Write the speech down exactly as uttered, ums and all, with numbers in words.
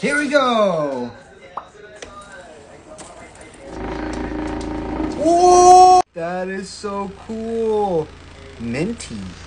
Here we go. Whoa! That is so cool. Minty.